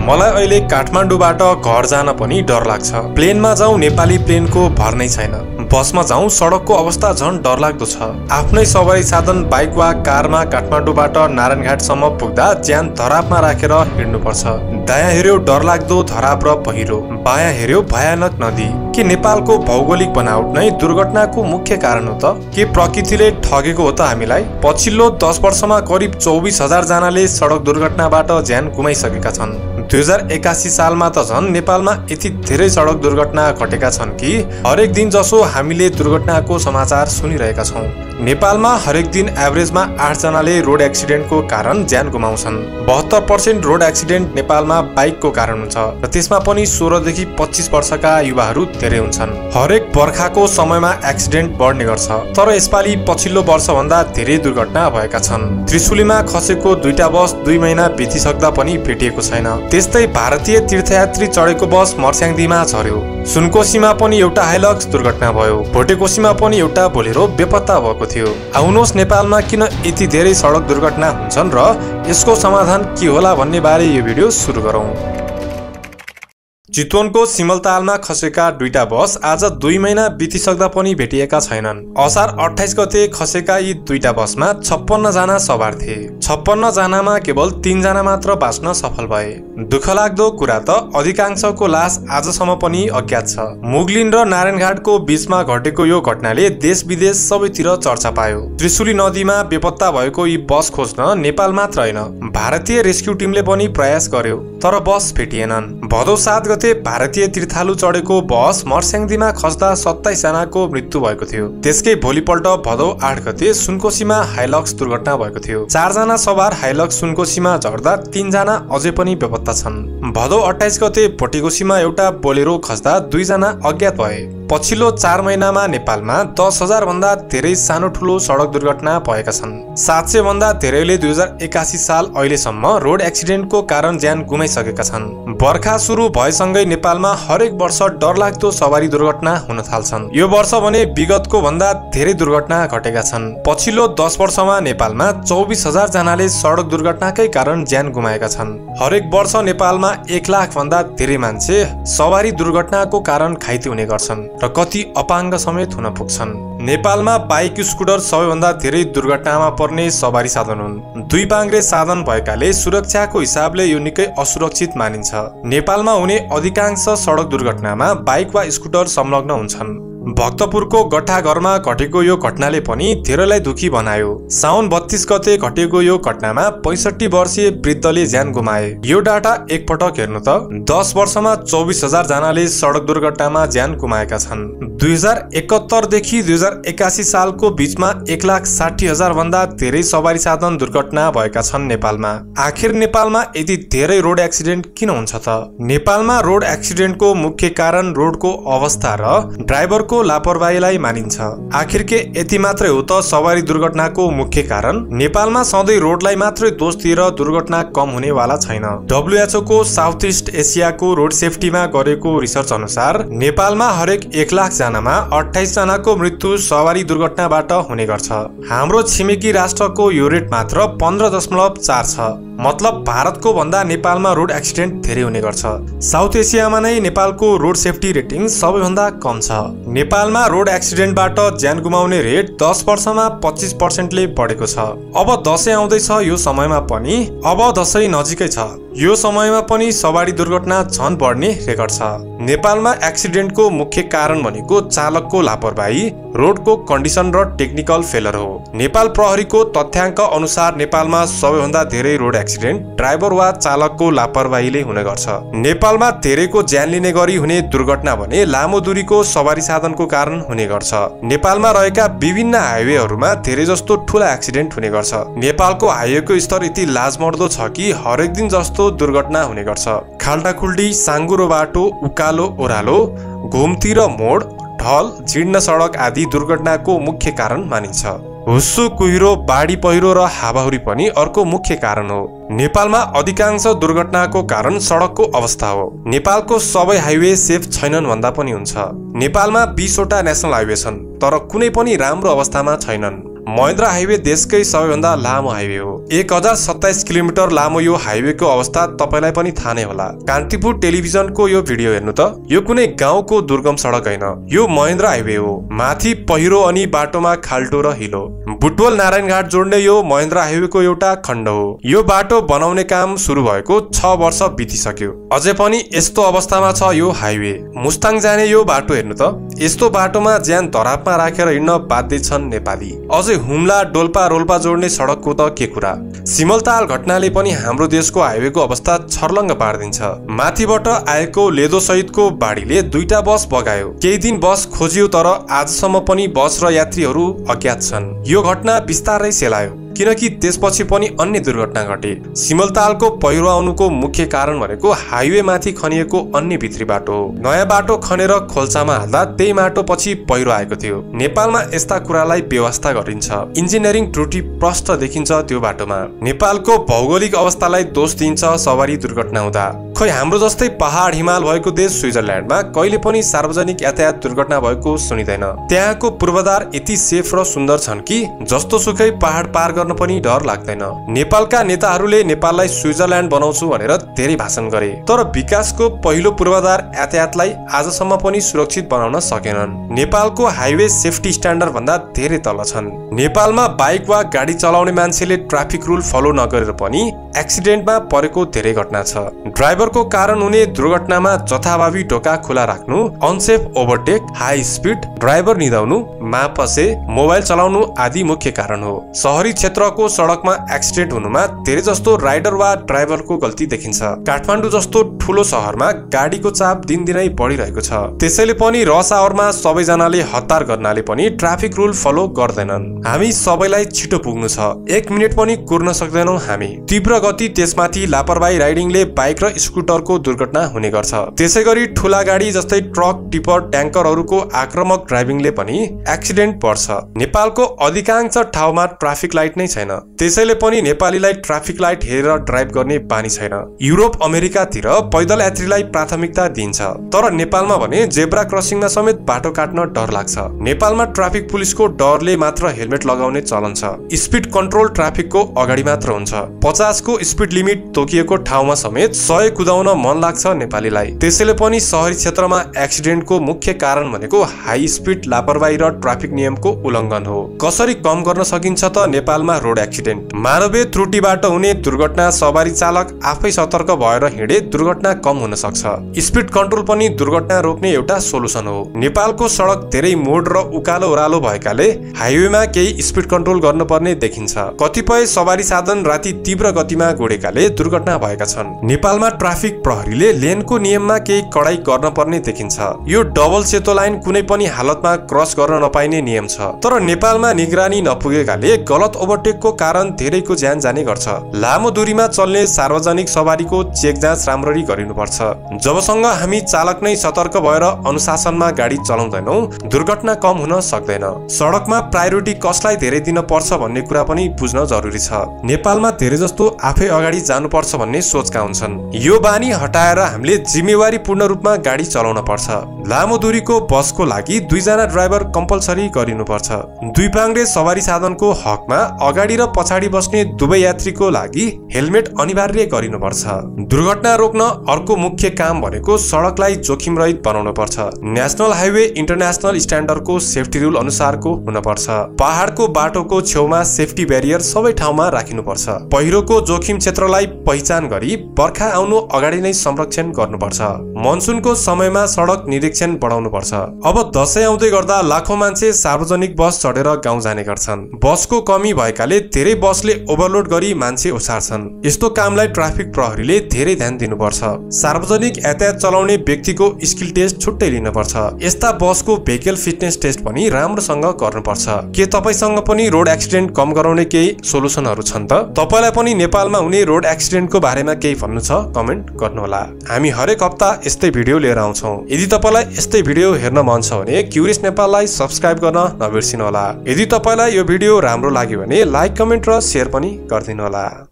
मलाई अहिले काठमाडौँबाट घर जान पनि डर लाग्छ। प्लेनमा जाउँ नेपाली प्लेनको भर नै छैन। बसमा जाउँ सडकको अवस्था झन् डरलाग्दो छ। आफ्नै सवारी साधन बाइक वा कारमा काठमाडौँबाट नारायणघाटसम्म पुग्दा ज्यान धरापमा राखेर हिँड्नुपर्छ। दायाँ हेर्यो डरलाग्दो धराप र पहिरो, बायाँ हेर्यो भयानक नदी। के नेपालको भौगोलिक बनावट नै दुर्घटनाको मुख्य कारण हो त? के प्रकृतिले ठगेको हो त हामीलाई? पछिल्लो 10 वर्षमा करिब 24,000 जनाले सडक दुर्घटनाबाट ज्यान गुमाइसकेका छन्। 2081 सालमा त झन् नेपालमा यति धेरै सडक दुर्घटना घटेका छन् कि हरेक दिन जसो हामीले दुर्घटनाको समाचार सुनिरहेका छौँ। नेपालमा हरेक दिन एभरेजमा 8 जनाले रोड एक्सिडेन्टको कारण ज्यान गुमाउँछन्। 72% रोड एक्सिडेन्ट नेपालमा बाइकको कारण हुन्छ र त्यसमा पनि 16 देखि 25 वर्षका युवाहरू धेरै हुन्छन्। हरेक बर्खाको समयमा एक्सिडेन्ट बढ्ने गर्छ, तर यसपालि पछिल्लो वर्षभन्दा धेरै दुर्घटना भएका छन्। त्रिशुलीमा खसेको 2टा बस 2 महिना बितिसक्दा पनि भेटिएको छैन। त्यस्तै भारतीय तीर्थयात्री चढेको बस मर्स्याङदीमा झर्यो। सुनकोशीमा पनि एउटा हाइलक्स दुर्घटना भयो। भोटेकोशीमा पनि एउटा बोलेरो बेपत्ता भएको थियो। आउनुहोस् नेपालमा किन यति धेरै सडक दुर्घटना हुन्छन् र यसको समाधान के होला भन्ने बारे यो भिडियो सुरु गरौँ। चितवनको सिमलतालमा खसेका 2टा बस आज 2 महिना बितिसक्दा पनि भेटिएका छैनन्। असार 28 गते खसेका यी 2टा बसमा 56 जना सवार थिए। 56 जनामा केवल 3 जना मात्र बाँच्न सफल भए। दुःखलाग्दो कुरा त अधिकांशको लास आजसम्म पनि अज्ञात छ। मुगलिन र नारायणघाटको बीचमा घटेको यो घटनाले देश विदेश सबैतिर चर्चा पायो। त्रिशुली नदीमा बेपत्ता भएको यी बस खोज्न नेपाल मात्र होइन, भारतीय रेस्क्यु टिमले पनि प्रयास गर्यो, तर बस भेटिएनन्। भदौ 7 गते भारतीय तीर्थालु चढेको बस मर्स्याङदीमा खस्दा 27 जनाको मृत्यु भएको थियो। त्यसकै भोलिपल्ट भदौ 8 गते सुनकोशीमा हाइलक्स दुर्घटना भएको थियो। 4 जना सवार हाइलक्स सुनकोशीमा झर्दा 3 जना अझै पनि बेपत्ता छन्। भदौ 28 गते भोटेकोशीमा एउटा बोलेरो खस्दा 2 जना अज्ञात भए। पछिल्लो 4 महिनामा नेपालमा 10,000 भन्दा धेरै सानो ठुलो सडक दुर्घटना भएका छन्। 700 भन्दा धेरैले 2081 साल अहिलेसम्म रोड एक्सिडेन्टको कारण ज्यान गुमाइसकेका छन्। बर्खा सुरु भएसँगै नेपालमा हरेक वर्ष डरलाग्दो सवारी दुर्घटना हुन थाल्छन्। यो वर्ष भने विगतको भन्दा धेरै दुर्घटना घटेका छन्। पछिल्लो 10 वर्षमा नेपालमा 24,000 जनाले सडक दुर्घटनाकै कारण ज्यान गुमाएका छन्। हरेक वर्ष नेपालमा 1 लाख भन्दा धेरै मान्छे सवारी दुर्घटनाको कारण घाइते हुने गर्छन् र कति अपाङ्ग समेत हुन पुग्छन्। नेपालमा बाइक स्कुटर सबैभन्दा धेरै दुर्घटनामा पर्ने सवारी साधन हुन्। 2 पाङ्ग्रे साधन भएकाले सुरक्षाको हिसाबले यो निकै असुरक्षित मानिन्छ। नेपालमा हुने अधिकांश सडक दुर्घटनामा बाइक वा स्कुटर संलग्न हुन्छन्। भक्तपुरको गट्ठाघरमा घटेको यो घटनाले पनि धेरैलाई दुखी बनायो। साउन 32 गते घटेको यो घटनामा 65 वर्षीय वृद्धले ज्यान गुमाए। यो डाटा एकपटक हेर्नु त 10 वर्षमा 24,000 जनाले सडक दुर्घटनामा ज्यान गुमाएका छन्। 2071 देखि 2081 सालको बीचमा 1,60,000 भन्दा धेरै सवारी साधन दुर्घटना भएका छन् नेपालमा। आखिर नेपालमा यति धेरै रोड एक्सिडेन्ट किन हुन्छ त? नेपालमा रोड एक्सिडेन्टको मुख्य कारण रोडको अवस्था र ड्राइभरको लापरवाहीलाई मानिन्छ। आखिर के यति मात्रै हो त सवारी दुर्घटनाको मुख्य कारण? नेपालमा सधैँ रोडलाई मात्रै दोष दिएर दुर्घटना कम हुने वाला छैन। WHO को साउथ इस्ट एसियाको रोड सेफ्टीमा गरेको रिसर्च अनुसार नेपालमा हरेक 1 लाख जनामा 28 जनाको मृत्यु सवारी दुर्घटनाबाट हुने गर्छ। हाम्रो छिमेकी राष्ट्रको यो रेट मात्र 15.4 छ। मतलब भारतको भन्दा नेपालमा रोड एक्सिडेन्ट धेरै हुने गर्छ। साउथ एसियामा नै नेपालको रोड सेफ्टी रेटिङ सबैभन्दा कम छ। नेपालमा रोड एक्सिडेन्टबाट ज्यान गुमाउने रेट 10 वर्षमा 25% ले बढेको छ। अब दशैं आउँदैछ, यो समयमा पनि अब दशैं नजिकै छ, यो समयमा पनि सवारी दुर्घटना झन बढ्ने रेकर्ड छ। नेपालमा एक्सिडेन्टको मुख्य कारण भनेको चालकको लापरवाही, रोडको कन्डिसन र टेक्निकल फेलर हो। नेपाल प्रहरीको तथ्याङ्क अनुसार नेपालमा सबैभन्दा धेरै रोड एक्सिडेन्ट ड्राइभर वा चालकको लापरवाहीले हुने गर्छ। नेपालमा धेरैको ज्यान लिने गरी हुने दुर्घटना भने लामो दूरीको सवारी साधनको कारण हुने गर्छ। नेपालमा रहेका विभिन्न हाइवेहरूमा धेरै जस्तो ठूला एक्सिडेन्ट हुने गर्छ। नेपालको हाइवेको स्तर यति लाजमर्दो छ कि हरेक दिन जस्तो दुर्घटना हुने गर्छ। खाल्टाखुल्टी, साङ्गुरो बाटो, उकालो ओह्रालो, घुमतिर मोड, ढल, जीर्ण सडक आदि दुर्घटनाको मुख्य कारण मानिन्छ। हुस्सु, कुहिरो, बाढी पहिरो र हावाहुरी पनि अर्को मुख्य कारण हो। नेपालमा अधिकांश दुर्घटनाको कारण सडकको अवस्था हो। नेपालको सबै हाइवे सेफ छैनन् भन्दा पनि हुन्छ। नेपालमा 20 वटा नेशनल हाइवे छन्, तर कुनै पनि राम्रो अवस्थामा छैनन्। महेन्द्र हाइवे देशकै सबैभन्दा लामो हाइवे हो। 1027 किलोमिटर लामो यो हाइवेको अवस्था तपाईलाई पनि थाहा नै होला। कान्तिपुर टेलिभिजनको यो भिडियो हेर्नु त, यो कुनै गाउँको दुर्गम सडक होइन, यो महेन्द्र हाइवे हो। माथि पहिरो अनि बाटोमा खाल्टो र हिलो। बुटवल नारायणघाट जोड्ने यो महेन्द्र हाइवेको एउटा खण्ड हो। यो बाटो बनाउने काम सुरु भएको 6 वर्ष बितिसक्यो, अझै पनि यस्तो अवस्थामा छ यो हाइवे। मुस्ताङ जाने यो बाटो हेर्नु त, यस्तो बाटोमा ज्यान धरापमा राखेर हिँड्न बाध्य छन् नेपाली। अझै हुम्ला डोल्पा रोल्पा जोड्ने सडकको त के कुरा। सिमलताल घटनाले पनि हाम्रो देशको हाइवेको अवस्था छर्लङ्ग पारिदिन्छ। माथिबाट आएको लेदो सहितको बाढीले 2टा बस बगायो। केही दिन बस खोजियो तर आजसम्म पनि बस र यात्रीहरू अज्ञात छन्। यो घटना बिस्तारै सेलायो किनकि त्यसपछि पनि अन्य दुर्घटना घटे। सिमलतालको पहिरो आउनुको मुख्य कारण भनेको हाइवे माथि खनिएको अन्य भित्री बाटो हो। नयाँ बाटो खनेर खोल्सामा हाल्दा त्यही माटो पछि पहिरो आएको थियो। नेपालमा यस्ता कुरालाई व्यवस्था गरिन्छ। इन्जिनियरिङ त्रुटि प्रष्ट देखिन्छ त्यो बाटोमा। नेपालको भौगोलिक अवस्थालाई दोष दिन्छ सवारी दुर्घटना हुँदा। खै हाम्रो जस्तै पहाड हिमाल भएको देश स्विजरल्यान्डमा कहिले पनि सार्वजनिक यातायात दुर्घटना भएको सुनिँदैन। त्यहाँको पूर्वाधार यति सेफ र सुन्दर छन् कि जस्तो सुकै पहाड पार गर्न पनि डर लाग्दैन। नेपालका नेताहरूले नेपाललाई स्विजरल्यान्ड बनाउँछु भनेर धेरै भाषण गरे, तर विकासको पहिलो पूर्वाधार यातायातलाई आजसम्म पनि सुरक्षित बनाउन सकेनन्। नेपालको हाइवे सेफ्टी स्ट्यान्डर्ड भन्दा धेरै तल छन्। नेपालमा बाइक वा गाडी चलाउने मान्छेले ट्राफिक रुल फलो नगरेर पनि एक्सिडेन्टमा परेको धेरै घटना छ। ड्राइभरको कारण हुने दुर्घटनामा जथाभावी ढोका खुला राख्नु, unsafe overtake, high speed, driver निदाउनु, मापसे, मोबाइल चलाउनु आदि मुख्य कारण हो। शहरी क्षेत्रको सडकमा एक्सिडेन्ट हुनुमा धेरै जस्तो राइडर वा ड्राइभरको गल्ती देखिन्छ। काठमाडौँ जस्तो ठूलो शहरमा गाडीको चाप दिनदिनै बढिरहेको छ। त्यसैले पनि रस आवरमा सबैजनाले हतार गर्नाले पनि ट्राफिक रुल फलो गर्दैनन्। हामी सबैलाई छिटो पुग्नु छ, 1 मिनेट पनि कुर्न सक्दैनौं हामी। तीव्र गति त्यसमाथि लापरवाही राइडिङले बाइक र स्कुटरको दुर्घटना हुने गर्छ। त्यसैगरी ठूला गाडी जस्तै ट्रक, टिपर, ट्याङ्करहरूको आक्रामक ड्राइभिङले पनि एक्सिडेन्ट बढ्छ। नेपालको अधिकांश ठाउँमा ट्राफिक लाइट नै छैन, त्यसैले पनि नेपालीलाई ट्राफिक लाइट हेरेर ड्राइभ गर्ने बानी छैन। युरोप अमेरिकातिर पैदल यात्रीलाई प्राथमिकता दिइन्छ, तर नेपालमा भने जेब्रा क्रसिङमा समेत बाटो काट्न डर लाग्छ। नेपालमा ट्राफिक पुलिसको डरले मात्र हेलमेट लगाउने चलन छ। स्पिड कन्ट्रोल ट्राफिकको अगाडि मात्र हुन्छ। 50 को स्पिड लिमिट तोकिएको ठाउँमा समेत 100 कुदाउन मन लाग्छ नेपालीलाई। त्यसैले पनि शहरी क्षेत्रमा एक्सिडेन्टको मुख्य कारण भनेको हाई स्पिड, लापरवाही र ट्राफिक नियमको उल्लङ्घन हो। कसरी कम गर्न सकिन्छ त नेपालमा रोड एक्सिडेन्ट। मानवीय त्रुटिबाट हुने दुर्घटना सवारी चालक आफै सतर्क भएर हिँडे दुर्घटना कम हुन सक्छ। स्पिड कन्ट्रोल पनि दुर्घटना रोक्ने एउटा सोलुसन हो। नेपालको सडक धेरै मोड र उकालो ओह्रालो भएकाले हाइवेमा केही स्पिड कन्ट्रोल गर्नुपर्ने देखिन्छ। कतिपय सवारी साधन राति तीव्र गतिमा गुडेकाले दुर्घटना भएका छन्। नेपालमा ट्राफिक प्रहरीले लेनको नियममा केही कडाई गर्न पर्ने देखिन्छ। यो डबल सेतो लाइन कुनै पनि हालतमा क्रस गर्न नपाइने नियम छ, तर नेपालमा निगरानी नपुगेकाले गलत ओभरटेकको कारण धेरैको ज्यान जाने गर्छ। लामो दूरीमा चल्ने सार्वजनिक सवारीको चेक जाँच राम्ररी गरिनुपर्छ। जबसँग हामी चालक नै सतर्क भएर अनुशासनमा गाडी चलाउँदैनौं, दुर्घटना कम हुन सक्दैन। सडकमा प्रायोरिटी कसलाई धेरै दिन पर्छ भन्ने कुरा पनि बुझ्न जरुरी छ। नेपालमा धेरै जस्तो आफै अगाडि जानुपर्छ भन्ने सोचका हुन्छन्। यो बानी हटाएर हामीले जिम्मेवारी पूर्ण रूपमा गाडी चलाउन पर्छ। लामो दूरीको बसको लागि 2 जना ड्राइभर कम्पलसरी गरिनुपर्छ। दुई पाङ्ग्रे सवारी साधनको हकमा अगाडि र पछाडि बस्ने दुवै यात्रीको लागि हेलमेट अनिवार्य गरिनुपर्छ। दुर्घटना रोक्न अर्को मुख्य काम भनेको सडकलाई जोखिम रहित बनाउनु पर्छ। नेशनल हाइवे इन्टरनेशनल स्ट्यान्डर्डको सेफ्टी रुल अनुसारको हुनुपर्छ। पहाडको बाटोको छेउमा सेफ्टी ब्यारियर सबै ठाउँमा राखिनुपर्छ। पहिरोको जोखिम क्षेत्रलाई पहिचान गरी बर्खा आउनु अगाडि नै संरक्षण गर्नुपर्छ। मनसुनको समयमा सडक निरीक्षण बढाउनुपर्छ। अब दशैं आउँदै गर्दा लाखौं मान्छे सार्वजनिक बस चढेर गाउँ जाने गर्छन्। बसको कमी भएकाले धेरै बसले ओभरलोड गरी मान्छे ओसार्छन्। यस्तो कामलाई ट्राफिक प्रहरीले धेरै ध्यान दिनुपर्छ। सार्वजनिक यातायात चलाउने व्यक्तिको स्किल टेस्ट छुट्टै लिनुपर्छ। यस्ता बसको भेहिकल फिटनेस टेस्ट पनि राम्रोसँग गर्नुपर्छ। के तपाईसँग पनि रोड एक्सिडेन्ट कम गराउने केही सोलुसनहरू छन् त? तपाईलाई पनि नेपालमा हुने रोड एक्सिडेन्टको बारेमा केही भन्नु छ कमेन्ट गर्नुहोला। हामी हरेक हप्ता यस्तै भिडियो लिएर आउँछौं। यदि तपाईलाई यस्तै भिडियो हेर्न मन छ भने क्युरियस नेपाललाई सब्स्क्राइब गर्न नबिर्सिनु होला। यदि तपाईलाई यो भिडियो राम्रो लाग्यो भने लाइक, कमेन्ट र शेयर पनि गरिदिनु होला।